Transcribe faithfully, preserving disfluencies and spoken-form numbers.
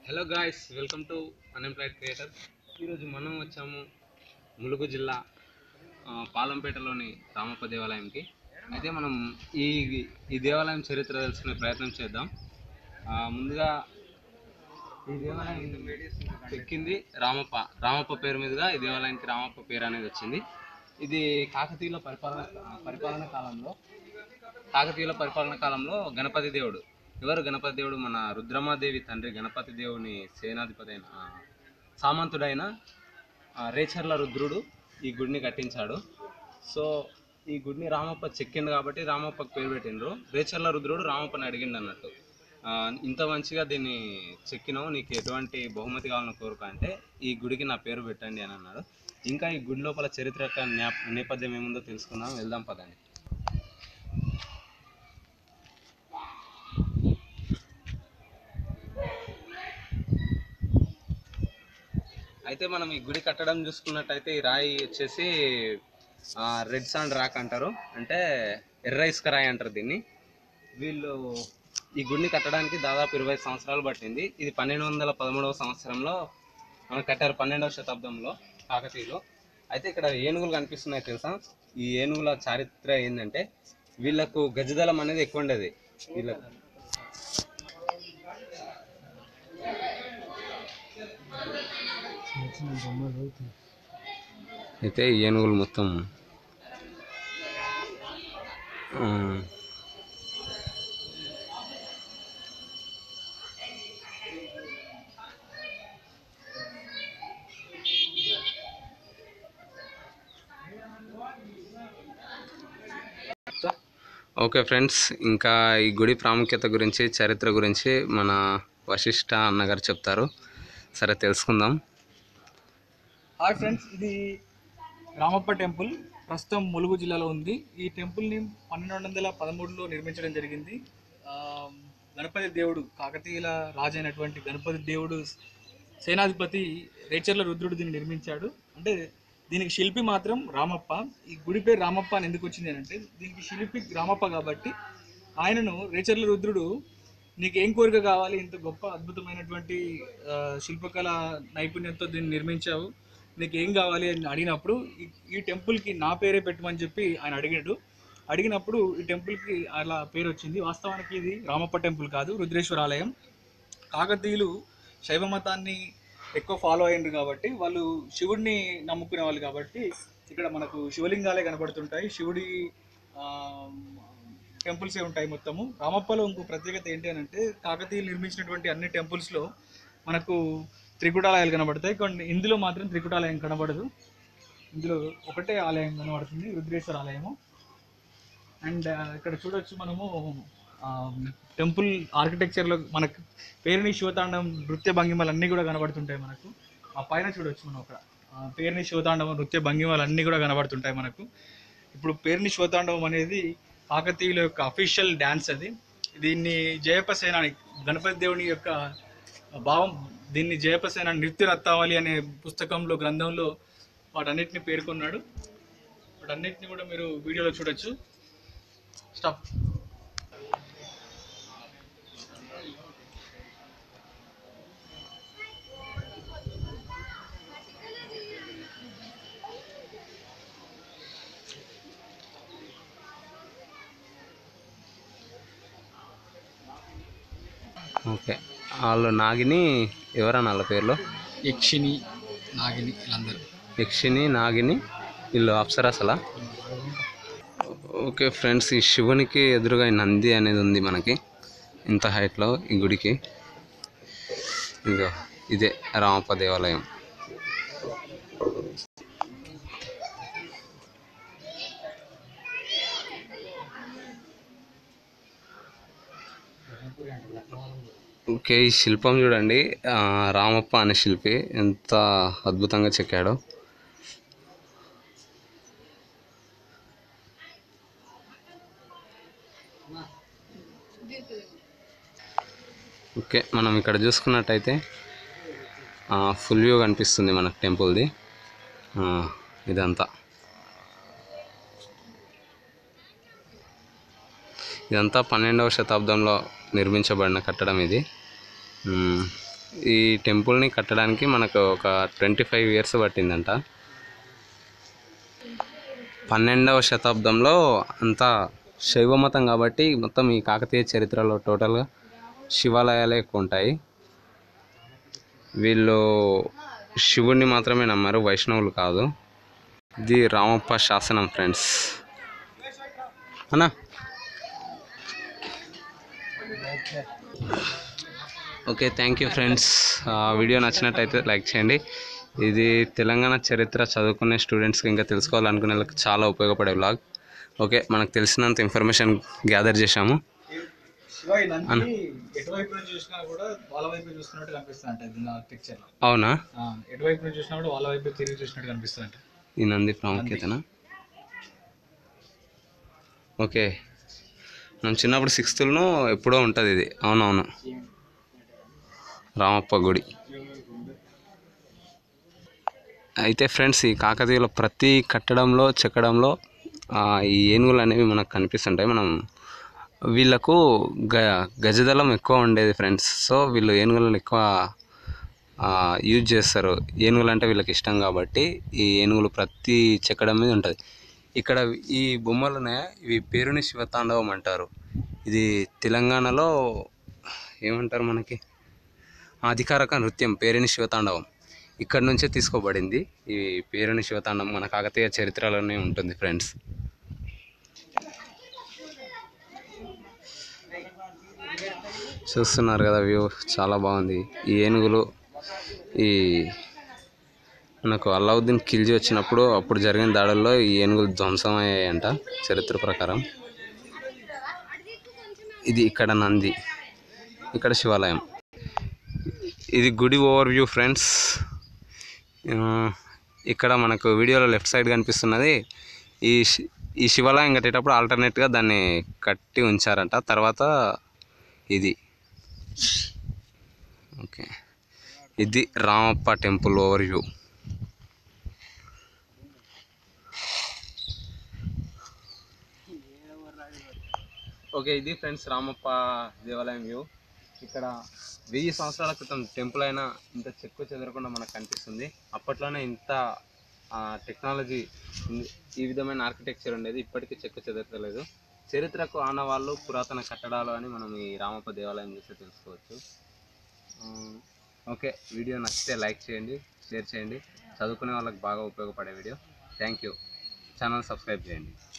Hello guys, welcome to unemployed creator. ఈరోజు మనం వచ్చాము ములుగు జిల్లా ఆ, పాలంపేటలోని రామప్ప దేవాలయంకి. అయితే మనం ఈ ఈ దేవాలయం చరిత్ర తెలుసుకునే ప్రయత్నం చేద్దాం. ఆ, ముందుగా ఈ దేవాలయం ఎక్కింది రామప్ప రామప్ప పేరు మీదుగా ఈ దేవాలయానికి రామప్ప పేరు అనేది వచ్చింది. ఇది కాకతీయుల పరిపాలన పరిపాలన కాలంలో కాకతీయుల పరిపాలన కాలంలో గణపతి దేవుడు ఎవరు గణపతి దేవుడు మన రుద్రమాదేవి తండ్రి గణపతి దేవుని సేనాధిపతి అయిన ఆ, సామంతుడైన ఆ, రేచర్ల రుద్రుడు ఈ గుడిని కట్టించాడు. సో ఈ గుడిని రామప్ప చెక్కిండు కాబట్టి రామప్పకు పేరు పెట్టిండ్రు. రేచర్ల రుద్రుడు రామప్పని అడిగిండు అన్నట్టు, ఆ, ఇంత మంచిగా దీన్ని చెక్కినావు, నీకు ఎటువంటి బహుమతి కావాలని కోరుక అంటే ఈ గుడికి నా పేరు పెట్టండి అని అన్నాడు. ఇంకా ఈ గుడి లోపల చరిత్ర యొక్క నేపథ్యం ఏముందో తెలుసుకుందాం, వెళ్దాం పదండి. అయితే మనం ఈ గుడి కట్టడం చూసుకున్నట్టయితే ఈ రాయి వచ్చేసి రెడ్ సాండ్ రాక్ అంటారు, అంటే ఎర్ర ఇసుక రాయి అంటారు దీన్ని. వీళ్ళు ఈ గుడిని కట్టడానికి దాదాపు ఇరవై సంవత్సరాలు పట్టింది. ఇది పన్నెండు వందల పదమూడవ సంవత్సరంలో మనం కట్టారు, పన్నెండవ శతాబ్దంలో కాకతీయులు. అయితే ఇక్కడ ఏనుగులు కనిపిస్తున్నాయి తెలుసా. ఈ ఏనుగుల చారిత్ర ఏంటంటే వీళ్ళకు గజదళం అనేది ఎక్కువ ఉండేది. వీళ్ళకు అయితే ఏనుగులు మొత్తం ఓకే ఫ్రెండ్స్, ఇంకా ఈ గుడి ప్రాముఖ్యత గురించి చరిత్ర గురించి మన వశిష్ఠ అన్నగారు చెప్తారు. సరే తెలుసుకుందాం. హాయ్ ఫ్రెండ్స్, ఇది రామప్ప టెంపుల్ ప్రస్తుతం ములుగు జిల్లాలో ఉంది. ఈ టెంపుల్ని పన్నెండు వందల పదమూడులో నిర్మించడం జరిగింది. గణపతి దేవుడు కాకతీయుల రాజు అయినటువంటి గణపతి దేవుడు సేనాధిపతి రేచర్ల రుద్రుడు దీన్ని నిర్మించాడు. అంటే దీనికి శిల్పి మాత్రం రామప్ప. ఈ గుడి పేరు రామప్ప అని ఎందుకు వచ్చింది అంటే దీనికి శిల్పి రామప్ప కాబట్టి ఆయనను రేచర్ల రుద్రుడు నీకు ఏం కోరిక కావాలి, ఇంత గొప్ప అద్భుతమైనటువంటి శిల్పకళ నైపుణ్యంతో దీన్ని నిర్మించావు, నీకు ఏం కావాలి అని అడిగినప్పుడు ఈ టెంపుల్కి నా పేరే పెట్టమని చెప్పి ఆయన అడిగాడు. అడిగినప్పుడు ఈ టెంపుల్కి అలా పేరు వచ్చింది. వాస్తవానికి ఇది రామప్ప టెంపుల్ కాదు, రుద్రేశ్వర ఆలయం. కాకతీయులు శైవ మతాన్ని ఎక్కువ ఫాలో అయ్యిండ్రు కాబట్టి వాళ్ళు శివుడిని నమ్ముకునే వాళ్ళు కాబట్టి ఇక్కడ మనకు శివలింగాలే కనబడుతుంటాయి, శివుడి టెంపుల్సే ఉంటాయి మొత్తము. రామప్పలో ఇంకో ప్రత్యేకత ఏంటి అని అంటే కాకతీయులు నిర్మించినటువంటి అన్ని టెంపుల్స్లో మనకు త్రికుటాలయాలు కనబడతాయి, కొన్ని ఇందులో మాత్రం త్రికుటాలయం కనబడదు. ఇందులో ఒకటే ఆలయం కనబడుతుంది, రుద్రేశ్వర ఆలయము. అండ్ ఇక్కడ చూడొచ్చు మనము టెంపుల్ ఆర్కిటెక్చర్లో మనకు పేరుని శివతాండవం నృత్య భంగిమలు అన్నీ కూడా కనబడుతుంటాయి మనకు. ఆ పైన చూడొచ్చు మనం అక్కడ పేరుని శివతాండవం నృత్య భంగిమలు అన్నీ కూడా కనబడుతుంటాయి మనకు. ఇప్పుడు పేరుని శివతాండవం అనేది కాకతీయుల యొక్క అఫీషియల్ డ్యాన్స్. అది దీన్ని జయపసేనాని గణపతి దేవుని యొక్క భావం, దీన్ని జయపసేన నృత్య రత్తావళి అనే పుస్తకంలో గ్రంథంలో వాటన్నిటిని పేర్కొన్నాడు. వాటన్నిటిని కూడా మీరు వీడియోలో చూడొచ్చు. స్టాప్. ఓకే, వాళ్ళు నాగిని ఎవరన్నా వాళ్ళ పేర్లో యక్షిని, నాగిని, వీళ్ళందరూ యక్షిని, నాగిని, వీళ్ళు అప్సరసలా. ఓకే ఫ్రెండ్స్, ఈ శివునికి ఎదురుగా నంది అనేది ఉంది మనకి ఇంత హైట్లో ఈ గుడికి. ఇదో ఇదే రామప్ప దేవాలయం. ఓకే, ఈ శిల్పం చూడండి, రామప్ప అనే శిల్పి ఎంత అద్భుతంగా చెక్కాడో. ఓకే, మనం ఇక్కడ చూసుకున్నట్టయితే ఫుల్ వ్యూ కనిపిస్తుంది మనకు టెంపుల్ది. ఇదంతా ఇదంతా పన్నెండవ శతాబ్దంలో నిర్మించబడిన కట్టడం ఇది. ఈ టెంపుల్ని కట్టడానికి మనకు ఒక ట్వంటీ ఫైవ్ ఇయర్స్ పట్టిందంట. పన్నెండవ శతాబ్దంలో అంతా శైవ మతం కాబట్టి మొత్తం ఈ కాకతీయ చరిత్రలో టోటల్గా శివాలయాలే ఎక్కువ ఉంటాయి. వీళ్ళు శివుణ్ణి మాత్రమే నమ్మారు, వైష్ణవులు కాదు. ఇది రామప్ప శాసనం ఫ్రెండ్స్. అన్నా okay, thank you friends. Video నచ్చినట్టయితే లైక్ చేయండి. ఇది తెలంగాణ చరిత్ర చదువుకునే స్టూడెంట్స్కి ఇంకా తెలుసుకోవాలనుకునే వాళ్ళకి చాలా ఉపయోగపడే వ్లాగ్. ఓకే, మనకు తెలిసినంత ఇన్ఫర్మేషన్ గ్యాదర్ చేశాము. ఎటువైపు నుంచి చూసినా కూడా వాళ్ళ వైపు చూస్తున్నట్టు కనిపిస్తుంది పిక్చర్. అవునా? ఎటువైపు నుంచి చూసినా కూడా వాళ్ళ వైపు తిరిగి చూసినట్టు కనిపిస్తుంది. ఈ నంది ప్రాముఖ్యతనా? ఓకే, మనం చిన్నప్పుడు సిక్స్త్లో ఎప్పుడో ఉంటుంది ఇది. అవునవును, రామప్ప గుడి. అయితే ఫ్రెండ్స్, ఈ కాకతీయుల ప్రతి కట్టడంలో చెక్కడంలో ఈ ఏనుగులు అనేవి మనకు కనిపిస్తుంటాయి. మనం వీళ్ళకు గ గజదళం ఎక్కువ ఉండేది ఫ్రెండ్స్. సో వీళ్ళు ఏనుగులను ఎక్కువ యూజ్ చేస్తారు. ఏనుగులు అంటే వీళ్ళకి ఇష్టం కాబట్టి ఈ ఏనుగులు ప్రతి చెక్కడం మీద ఉంటుంది. ఇక్కడ ఈ బొమ్మలు ఉన్నాయా, ఇవి పేరుని శివతాండవం అంటారు. ఇది తెలంగాణలో ఏమంటారు, మనకి అధికారిక నృత్యం పేరుని శివతాండవం ఇక్కడ నుంచే తీసుకోబడింది. ఈ పేరుని శివతాండవం మన కాకతీయ చరిత్రలోనే ఉంటుంది ఫ్రెండ్స్. చూస్తున్నారు కదా, వ్యూ చాలా బాగుంది. ఈ ఏనుగులు ఈ మనకు అల్లావుద్దీన్ ఖిల్జీ వచ్చినప్పుడు అప్పుడు జరిగిన దాడుల్లో ఈ ఏనుగులు ధ్వంసం అయ్యాయంట చరిత్ర ప్రకారం. ఇది ఇక్కడ నంది, ఇక్కడ శివాలయం. ఇది గుడి ఓవర్ వ్యూ ఫ్రెండ్స్. ఇక్కడ మనకు వీడియోలో లెఫ్ట్ సైడ్ కనిపిస్తున్నది ఈ ఈ శివాలయం కట్టేటప్పుడు ఆల్టర్నేట్గా దాన్ని కట్టి ఉంచారంట. తర్వాత ఇది ఓకే, ఇది Ramappa temple overview. Okay, ఇది ఫ్రెండ్స్ రామప్ప దేవాలయం వ్యూ. ఇక్కడ వెయ్యి సంవత్సరాల క్రితం టెంపుల్ అయినా ఇంత చెక్కు చెదరకుండా మనకు కనిపిస్తుంది. అప్పట్లోనే ఇంత టెక్నాలజీ, ఈ విధమైన ఆర్కిటెక్చర్ ఉండేది. ఇప్పటికీ చెక్కు చెదరలేదు. చరిత్రకు ఆనవాళ్ళు, పురాతన కట్టడాలు అని మనం ఈ రామప్ప దేవాలయం చూస్తే తెలుసుకోవచ్చు. ఓకే, వీడియో నచ్చితే లైక్ చేయండి, షేర్ చేయండి. చదువుకునే వాళ్ళకి బాగా ఉపయోగపడే video. Thank you. Channel subscribe చేయండి.